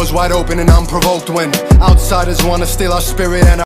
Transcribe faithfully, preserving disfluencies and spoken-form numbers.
doors wide open and unprovoked when outsiders wanna steal our spirit and our